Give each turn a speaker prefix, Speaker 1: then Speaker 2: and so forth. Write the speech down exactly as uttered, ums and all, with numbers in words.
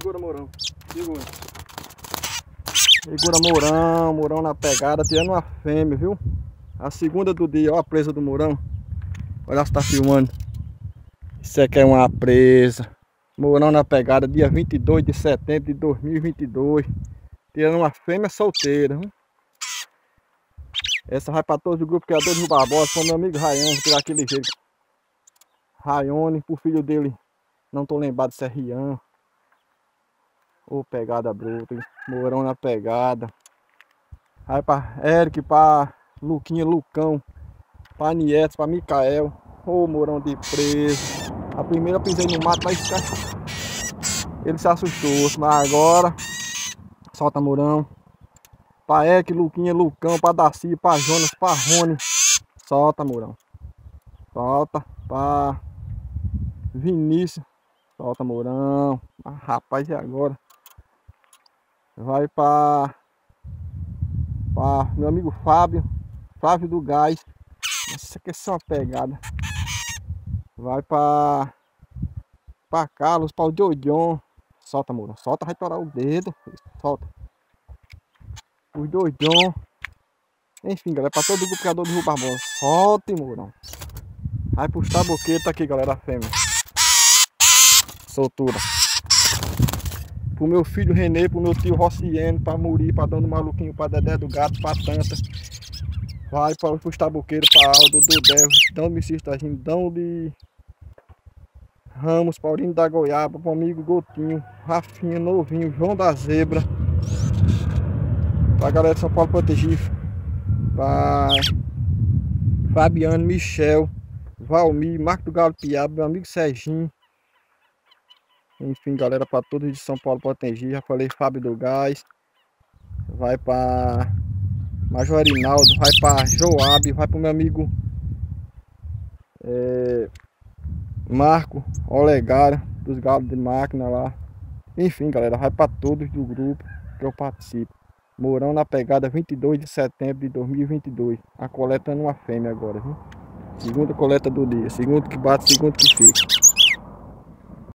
Speaker 1: Segura, Mourão. Segura. Segura, Mourão. Mourão na pegada, tirando uma fêmea, viu? A segunda do dia, ó a presa do Mourão. Olha se tá filmando. Isso aqui é uma presa. Mourão na pegada, dia vinte e dois de setembro de dois mil e vinte e dois. Tirando uma fêmea solteira, viu? Essa vai para todos o grupo criador do Barbosa, para o meu amigo Raione, vou tirar aquele jeito. Raione, pro filho dele, não tô lembrado se é Rian. Ô, pegada bruta, hein? Mourão na pegada. Vai para Eric, para Luquinha, Lucão, para Nieto, para Micael. Ô, Mourão de preso. A primeira eu pisei no mato, mas ele se assustou, mas agora solta, Mourão. Pra Eric, Luquinha, Lucão, pra Daci, pra Jonas, pra Rony. Solta, Mourão. Solta. Pra Vinícius. Solta, Mourão. Ah, rapaz, e agora? Vai pra... Pra meu amigo Fábio. Flávio do Gás. Essa aqui é só uma pegada. Vai pra... Pra Carlos, pra o Jodion. Solta, Mourão. Solta, vai torar o dedo. Solta. Os dois John. Enfim, galera, para todo o grupo criador do Rio Barbosa. Solte, Mourão. Vai pro taboqueiro, tá aqui, galera, a fêmea. Soltura. Pro meu filho Renê, pro meu tio Rossiene, pra Muri, pra Dona Maluquinho, pra Dedé do Gato, pra Tanta. Vai para os taboqueiros, pra Aldo, do Dev, Dão de Missistagim, Dão de Ramos, Paulinho da Goiaba, pro amigo Gotinho, Rafinha, Novinho, João da Zebra. Pra galera de São Paulo proteger, pra Fabiano, Michel, Valmir, Marco do Galo Piaba, meu amigo Serginho. Enfim, galera, para todos de São Paulo proteger. Já falei Fábio do Gás. Vai para Major Arinaldo, vai para Joab, vai para o meu amigo é, Marco Olegário, dos galos de máquina lá. Enfim, galera, vai para todos do grupo que eu participo. Mourão na pegada, vinte e dois de setembro de dois mil e vinte e dois. A coleta é uma fêmea agora, viu? Segunda coleta do dia. Segundo que bate, segundo que fica.